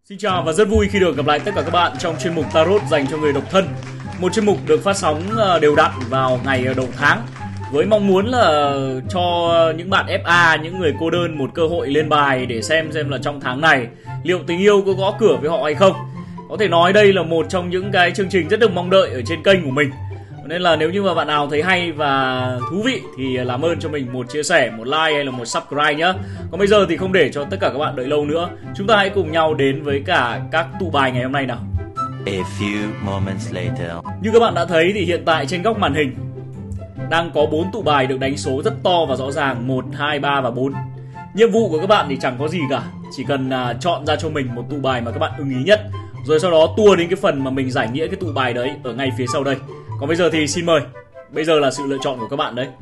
Xin chào và rất vui khi được gặp lại tất cả các bạn trong chuyên mục Tarot dành cho người độc thân. Một chuyên mục được phát sóng đều đặn vào ngày đầu tháng với mong muốn là cho những bạn FA, những người cô đơn một cơ hội lên bài để xem là trong tháng này liệu tình yêu có gõ cửa với họ hay không. Có thể nói đây là một trong những cái chương trình rất được mong đợi ở trên kênh của mình. Nên là nếu như mà bạn nào thấy hay và thú vị thì làm ơn cho mình một chia sẻ, một like hay là một subscribe nhé. Còn bây giờ thì không để cho tất cả các bạn đợi lâu nữa, chúng ta hãy cùng nhau đến với cả các tụ bài ngày hôm nay nào. A few moments later. Như các bạn đã thấy thì hiện tại trên góc màn hình đang có 4 tụ bài được đánh số rất to và rõ ràng, 1, 2, 3 và 4. Nhiệm vụ của các bạn thì chẳng có gì cả, chỉ cần chọn ra cho mình một tụ bài mà các bạn ưng ý nhất, rồi sau đó tua đến cái phần mà mình giải nghĩa cái tụ bài đấy ở ngay phía sau đây. Còn bây giờ thì xin mời, bây giờ là sự lựa chọn của các bạn đấy.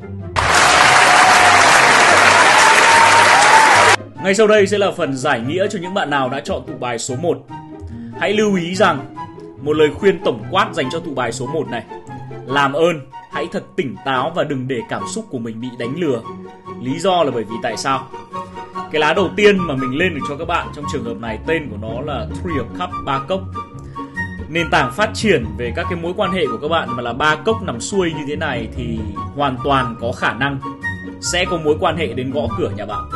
Ngay sau đây sẽ là phần giải nghĩa cho những bạn nào đã chọn tụ bài số 1. Hãy lưu ý rằng một lời khuyên tổng quát dành cho tụ bài số 1 này: làm ơn hãy thật tỉnh táo và đừng để cảm xúc của mình bị đánh lừa. Lý do là bởi vì tại sao? Cái lá đầu tiên mà mình lên được cho các bạn trong trường hợp này, tên của nó là Three of Cups, ba cốc. Nền tảng phát triển về các cái mối quan hệ của các bạn mà là ba cốc nằm xuôi như thế này thì hoàn toàn có khả năng sẽ có mối quan hệ đến gõ cửa nhà bạn.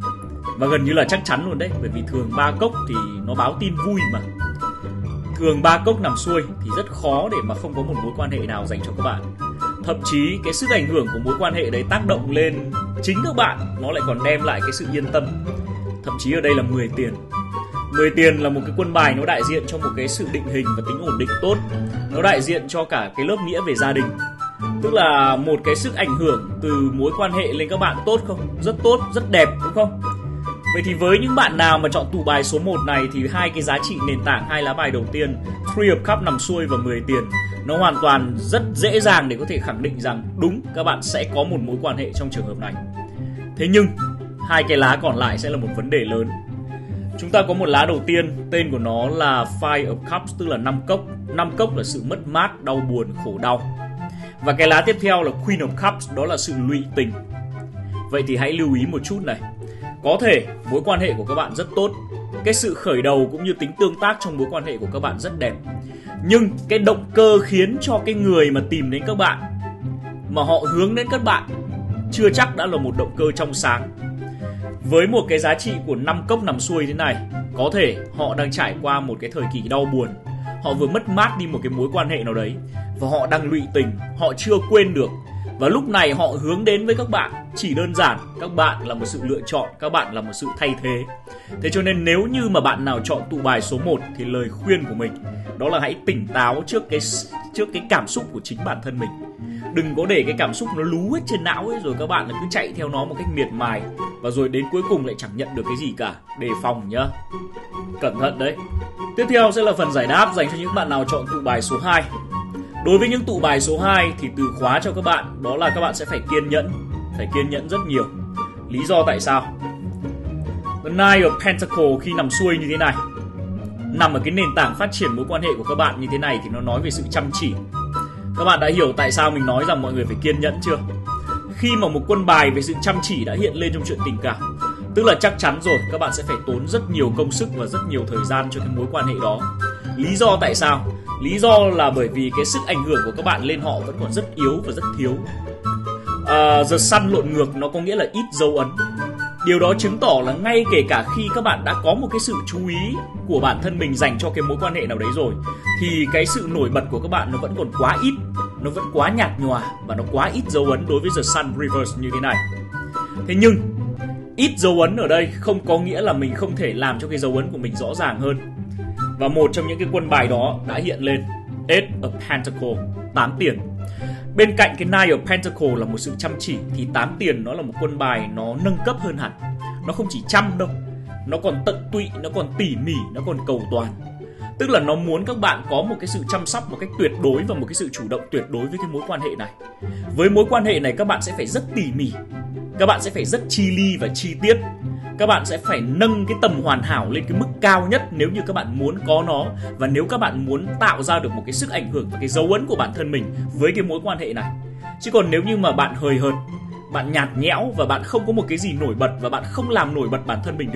Và gần như là chắc chắn luôn đấy, bởi vì thường ba cốc thì nó báo tin vui mà. Thường ba cốc nằm xuôi thì rất khó để mà không có một mối quan hệ nào dành cho các bạn. Thậm chí cái sức ảnh hưởng của mối quan hệ đấy tác động lên chính các bạn, nó lại còn đem lại cái sự yên tâm. Thậm chí ở đây là 10 tiền. 10 tiền là một cái quân bài nó đại diện cho một cái sự định hình và tính ổn định tốt. Nó đại diện cho cả cái lớp nghĩa về gia đình. Tức là một cái sức ảnh hưởng từ mối quan hệ lên các bạn tốt không? Rất tốt, rất đẹp đúng không? Vậy thì với những bạn nào mà chọn tụ bài số 1 này thì hai cái giá trị nền tảng, hai lá bài đầu tiên Three of Cups nằm xuôi và 10 tiền, nó hoàn toàn rất dễ dàng để có thể khẳng định rằng đúng, các bạn sẽ có một mối quan hệ trong trường hợp này. Thế nhưng hai cái lá còn lại sẽ là một vấn đề lớn. Chúng ta có một lá đầu tiên, tên của nó là Five of Cups, tức là 5 cốc. 5 cốc là sự mất mát, đau buồn, khổ đau. Và cái lá tiếp theo là Queen of Cups, đó là sự lụy tình. Vậy thì hãy lưu ý một chút này. Có thể mối quan hệ của các bạn rất tốt, cái sự khởi đầu cũng như tính tương tác trong mối quan hệ của các bạn rất đẹp. Nhưng cái động cơ khiến cho cái người mà tìm đến các bạn, mà họ hướng đến các bạn, chưa chắc đã là một động cơ trong sáng. Với một cái giá trị của 5 cốc nằm xuôi thế này, có thể họ đang trải qua một cái thời kỳ đau buồn. Họ vừa mất mát đi một cái mối quan hệ nào đấy và họ đang lụy tình, họ chưa quên được. Và lúc này họ hướng đến với các bạn chỉ đơn giản các bạn là một sự lựa chọn, các bạn là một sự thay thế. Thế cho nên nếu như mà bạn nào chọn tụ bài số 1 thì lời khuyên của mình đó là hãy tỉnh táo trước cái cảm xúc của chính bản thân mình. Đừng có để cái cảm xúc nó lú hết trên não ấy, rồi các bạn cứ chạy theo nó một cách miệt mài và rồi đến cuối cùng lại chẳng nhận được cái gì cả. Đề phòng nhá. Cẩn thận đấy. Tiếp theo sẽ là phần giải đáp dành cho những bạn nào chọn tụ bài số 2. Đối với những tụ bài số 2 thì từ khóa cho các bạn đó là các bạn sẽ phải kiên nhẫn rất nhiều. Lý do tại sao? The Nine of Pentacles khi nằm xuôi như thế này, nằm ở cái nền tảng phát triển mối quan hệ của các bạn như thế này thì nó nói về sự chăm chỉ. Các bạn đã hiểu tại sao mình nói rằng mọi người phải kiên nhẫn chưa? Khi mà một quân bài về sự chăm chỉ đã hiện lên trong chuyện tình cảm, tức là chắc chắn rồi các bạn sẽ phải tốn rất nhiều công sức và rất nhiều thời gian cho cái mối quan hệ đó. Lý do tại sao? Lý do là bởi vì cái sức ảnh hưởng của các bạn lên họ vẫn còn rất yếu và rất thiếu. The Sun lộn ngược nó có nghĩa là ít dấu ấn. Điều đó chứng tỏ là ngay kể cả khi các bạn đã có một cái sự chú ý của bản thân mình dành cho cái mối quan hệ nào đấy rồi, thì cái sự nổi bật của các bạn nó vẫn còn quá ít, nó vẫn quá nhạt nhòa và nó quá ít dấu ấn đối với The Sun Reverse như thế này. Thế nhưng ít dấu ấn ở đây không có nghĩa là mình không thể làm cho cái dấu ấn của mình rõ ràng hơn. Và một trong những cái quân bài đó đã hiện lên, Eight of Pentacles, 8 tiền. Bên cạnh cái Nine of Pentacles là một sự chăm chỉ thì 8 tiền nó là một quân bài nó nâng cấp hơn hẳn. Nó không chỉ chăm đâu, nó còn tận tụy, nó còn tỉ mỉ, nó còn cầu toàn. Tức là nó muốn các bạn có một cái sự chăm sóc một cách tuyệt đối và một cái sự chủ động tuyệt đối với cái mối quan hệ này. Với mối quan hệ này các bạn sẽ phải rất tỉ mỉ, các bạn sẽ phải rất chi ly và chi tiết. Các bạn sẽ phải nâng cái tầm hoàn hảo lên cái mức cao nhất nếu như các bạn muốn có nó, và nếu các bạn muốn tạo ra được một cái sức ảnh hưởng và cái dấu ấn của bản thân mình với cái mối quan hệ này. Chứ còn nếu như mà bạn hời hợt, bạn nhạt nhẽo và bạn không có một cái gì nổi bật và bạn không làm nổi bật bản thân mình được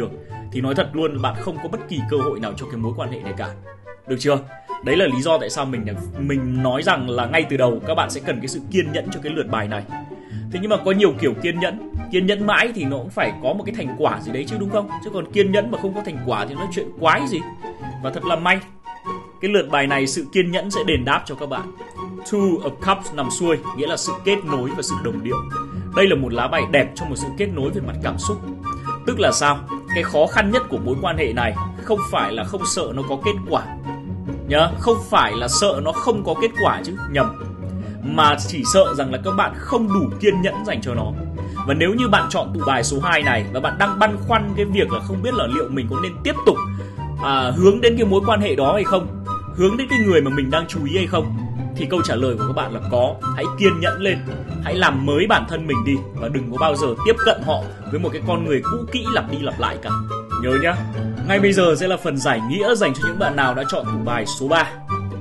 thì nói thật luôn là bạn không có bất kỳ cơ hội nào cho cái mối quan hệ này cả. Được chưa? Đấy là lý do tại sao mình nói rằng là ngay từ đầu các bạn sẽ cần cái sự kiên nhẫn cho cái lượt bài này. Thế nhưng mà có nhiều kiểu kiên nhẫn mãi thì nó cũng phải có một cái thành quả gì đấy chứ, đúng không? Chứ còn kiên nhẫn mà không có thành quả thì nó chuyện quái gì. Và thật là may, cái lượt bài này sự kiên nhẫn sẽ đền đáp cho các bạn. Two of Cups nằm xuôi, nghĩa là sự kết nối và sự đồng điệu. Đây là một lá bài đẹp cho một sự kết nối về mặt cảm xúc. Tức là sao? Cái khó khăn nhất của mối quan hệ này không phải là không sợ nó có kết quả nhá, không phải là sợ nó không có kết quả chứ, nhầm, mà chỉ sợ rằng là các bạn không đủ kiên nhẫn dành cho nó. Và nếu như bạn chọn tụ bài số 2 này và bạn đang băn khoăn cái việc là không biết là liệu mình có nên tiếp tục hướng đến cái mối quan hệ đó hay không, hướng đến cái người mà mình đang chú ý hay không, thì câu trả lời của các bạn là có. Hãy kiên nhẫn lên, hãy làm mới bản thân mình đi và đừng có bao giờ tiếp cận họ với một cái con người cũ kỹ lặp đi lặp lại cả. Nhớ nhá. Ngay bây giờ sẽ là phần giải nghĩa dành cho những bạn nào đã chọn tụ bài số 3.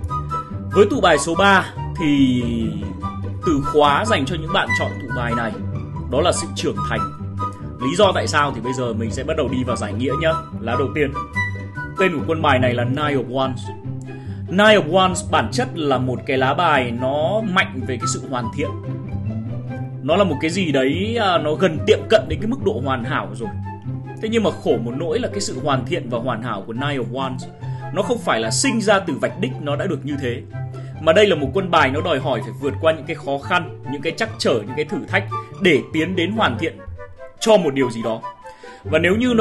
Với tụ bài số 3 thì từ khóa dành cho những bạn chọn tụ bài này đó là sự trưởng thành. Lý do tại sao thì bây giờ mình sẽ bắt đầu đi vào giải nghĩa nhá. Lá đầu tiên, tên của quân bài này là Nine of Wands. Nine of Wands bản chất là một cái lá bài nó mạnh về cái sự hoàn thiện. Nó là một cái gì đấy nó gần tiệm cận đến cái mức độ hoàn hảo rồi. Thế nhưng mà khổ một nỗi là cái sự hoàn thiện và hoàn hảo của Nine of Wands nó không phải là sinh ra từ vạch đích nó đã được như thế. Mà đây là một quân bài nó đòi hỏi phải vượt qua những cái khó khăn, những cái trắc trở, những cái thử thách để tiến đến hoàn thiện cho một điều gì đó. Và nếu như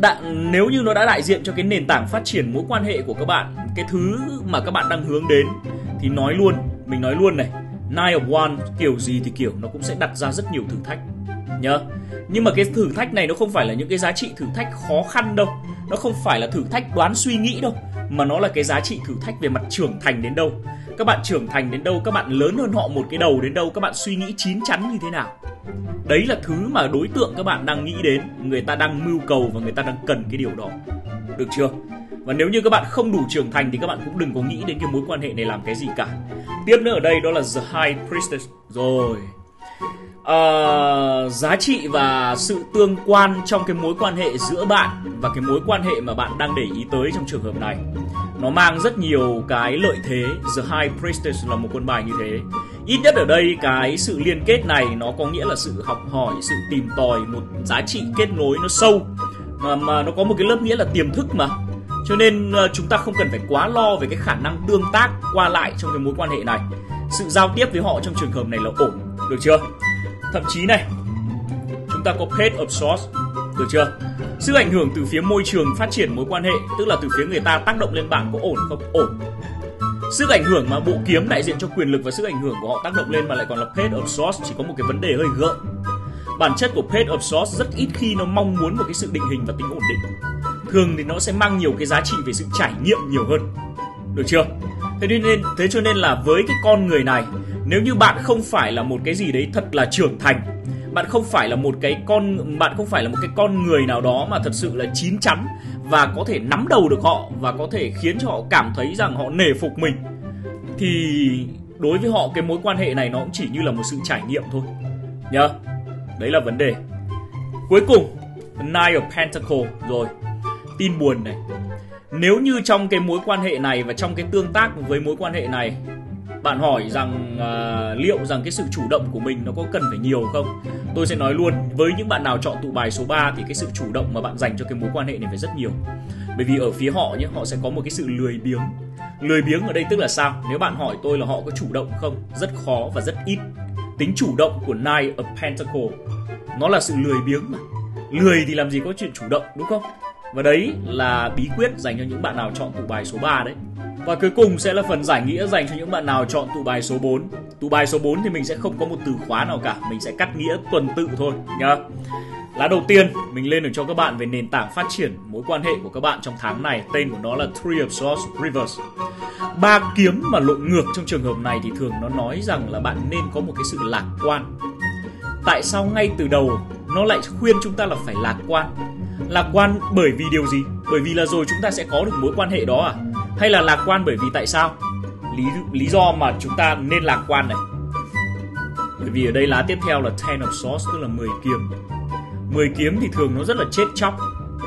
nó đã đại diện cho cái nền tảng phát triển mối quan hệ của các bạn, cái thứ mà các bạn đang hướng đến, thì mình nói luôn này, Nine of Wands kiểu gì thì kiểu nó cũng sẽ đặt ra rất nhiều thử thách nhá. Nhưng mà cái thử thách này nó không phải là những cái giá trị thử thách khó khăn đâu, nó không phải là thử thách đoán suy nghĩ đâu, mà nó là cái giá trị thử thách về mặt trưởng thành đến đâu. Các bạn trưởng thành đến đâu, các bạn lớn hơn họ một cái đầu đến đâu, các bạn suy nghĩ chín chắn như thế nào. Đấy là thứ mà đối tượng các bạn đang nghĩ đến, người ta đang mưu cầu và người ta đang cần cái điều đó. Được chưa? Và nếu như các bạn không đủ trưởng thành thì các bạn cũng đừng có nghĩ đến cái mối quan hệ này làm cái gì cả. Tiếp nữa ở đây đó là The High Priestess. Rồi, giá trị và sự tương quan trong cái mối quan hệ giữa bạn và cái mối quan hệ mà bạn đang để ý tới trong trường hợp này, nó mang rất nhiều cái lợi thế. The High Priestess là một quân bài như thế. Ít nhất ở đây cái sự liên kết này nó có nghĩa là sự học hỏi, sự tìm tòi, một giá trị kết nối nó sâu, mà nó có một cái lớp nghĩa là tiềm thức mà. Cho nên chúng ta không cần phải quá lo về cái khả năng tương tác qua lại trong cái mối quan hệ này. Sự giao tiếp với họ trong trường hợp này là ổn. Được chưa? Thậm chí này, chúng ta có Page of Swords. Được chưa? Sức ảnh hưởng từ phía môi trường phát triển mối quan hệ, tức là từ phía người ta tác động lên bạn có ổn không? Ổn. Sức ảnh hưởng mà bộ kiếm đại diện cho quyền lực và sức ảnh hưởng của họ tác động lên mà lại còn là Page of Swords, chỉ có một cái vấn đề hơi gợn. Bản chất của Page of Swords rất ít khi nó mong muốn một cái sự định hình và tính ổn định. Thường thì nó sẽ mang nhiều cái giá trị về sự trải nghiệm nhiều hơn. Được chưa? Thế cho nên là với cái con người này, nếu như bạn không phải là một cái gì đấy thật là trưởng thành, bạn không phải là một cái con người nào đó mà thật sự là chín chắn và có thể nắm đầu được họ và có thể khiến cho họ cảm thấy rằng họ nể phục mình, thì đối với họ cái mối quan hệ này nó cũng chỉ như là một sự trải nghiệm thôi nhá. Đấy là vấn đề. Cuối cùng, Nine of Pentacles. Rồi, tin buồn này. Nếu như trong cái mối quan hệ này và trong cái tương tác với mối quan hệ này, bạn hỏi rằng liệu rằng cái sự chủ động của mình nó có cần phải nhiều không? Tôi sẽ nói luôn, với những bạn nào chọn tụ bài số 3 thì cái sự chủ động mà bạn dành cho cái mối quan hệ này phải rất nhiều. Bởi vì ở phía họ nhé, họ sẽ có một cái sự lười biếng. Lười biếng ở đây tức là sao? Nếu bạn hỏi tôi là họ có chủ động không? Rất khó và rất ít. Tính chủ động của Nine of Pentacles nó là sự lười biếng mà. Lười thì làm gì có chuyện chủ động, đúng không? Và đấy là bí quyết dành cho những bạn nào chọn tụ bài số 3 đấy. Và cuối cùng sẽ là phần giải nghĩa dành cho những bạn nào chọn tụ bài số 4. Tụ bài số 4 thì mình sẽ không có một từ khóa nào cả, mình sẽ cắt nghĩa tuần tự thôi nhá. Lá đầu tiên mình lên được cho các bạn về nền tảng phát triển mối quan hệ của các bạn trong tháng này. Tên của nó là Three of Swords Reverse. 3 kiếm mà lộn ngược trong trường hợp này thì thường nó nói rằng là bạn nên có một cái sự lạc quan. Tại sao ngay từ đầu nó lại khuyên chúng ta là phải lạc quan? Lạc quan bởi vì điều gì? Bởi vì là rồi chúng ta sẽ có được mối quan hệ đó à? Hay là lạc quan bởi vì tại sao? Lý do mà chúng ta nên lạc quan này, bởi vì ở đây lá tiếp theo là Ten of Swords, tức là 10 kiếm. 10 kiếm thì thường nó rất là chết chóc.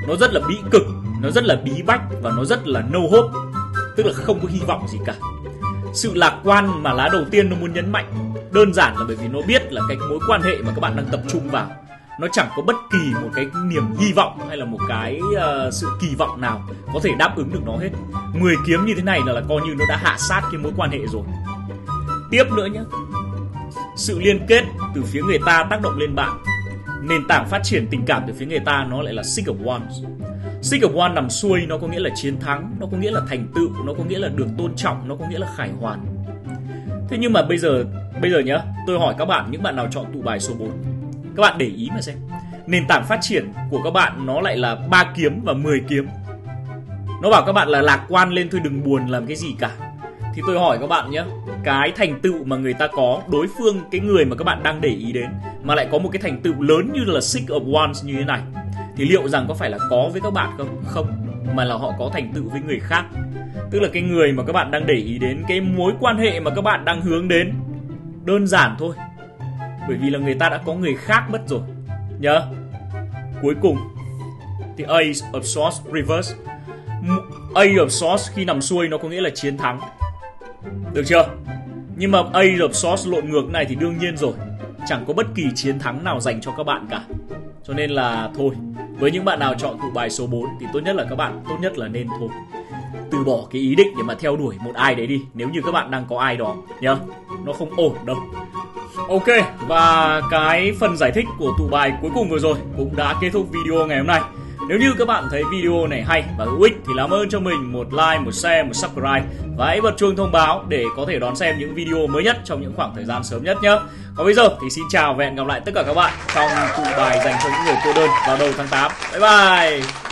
nó rất là bí cực, nó rất là bí bách và nó rất là no hope, tức là không có hy vọng gì cả. Sự lạc quan mà lá đầu tiên nó muốn nhấn mạnh đơn giản là bởi vì nó biết là cái mối quan hệ mà các bạn đang tập trung vào nó chẳng có bất kỳ một cái niềm hy vọng hay là một cái sự kỳ vọng nào có thể đáp ứng được nó hết. 10 kiếm như thế này là coi như nó đã hạ sát cái mối quan hệ rồi. Tiếp nữa nhé, sự liên kết từ phía người ta tác động lên bạn. Nền tảng phát triển tình cảm từ phía người ta nó lại là Six of Wands. Six of Wands nằm xuôi nó có nghĩa là chiến thắng, nó có nghĩa là thành tựu, nó có nghĩa là được tôn trọng, nó có nghĩa là khải hoàn. Thế nhưng mà bây giờ nhá, tôi hỏi các bạn, những bạn nào chọn tụ bài số 4, các bạn để ý mà xem. Nền tảng phát triển của các bạn nó lại là 3 kiếm và 10 kiếm. Nó bảo các bạn là lạc quan lên thôi, đừng buồn làm cái gì cả. Thì tôi hỏi các bạn nhé, cái thành tựu mà người ta có, đối phương, cái người mà các bạn đang để ý đến mà lại có một cái thành tựu lớn như là Six of Wands như thế này, thì liệu rằng có phải là có với các bạn không? Không, mà là họ có thành tựu với người khác. Tức là cái người mà các bạn đang để ý đến, cái mối quan hệ mà các bạn đang hướng đến, đơn giản thôi, bởi vì là người ta đã có người khác mất rồi. Nhớ, cuối cùng thì Ace of Swords reverse. Ace of Swords khi nằm xuôi nó có nghĩa là chiến thắng, được chưa? Nhưng mà Ace of Swords lộn ngược này thì đương nhiên rồi, chẳng có bất kỳ chiến thắng nào dành cho các bạn cả. Cho nên là thôi, với những bạn nào chọn tụ bài số 4 thì tốt nhất là các bạn nên thôi, từ bỏ cái ý định để mà theo đuổi một ai đấy đi, nếu như các bạn đang có ai đó nhá, nó không ổn đâu. Ok, và cái phần giải thích của tụ bài cuối cùng vừa rồi cũng đã kết thúc video ngày hôm nay. Nếu như các bạn thấy video này hay và hữu ích thì làm ơn cho mình một like, một share, một subscribe và hãy bật chuông thông báo để có thể đón xem những video mới nhất trong những khoảng thời gian sớm nhất nhé. Còn bây giờ thì xin chào và hẹn gặp lại tất cả các bạn trong tụ bài dành cho những người cô đơn vào đầu tháng 8. Bye bye!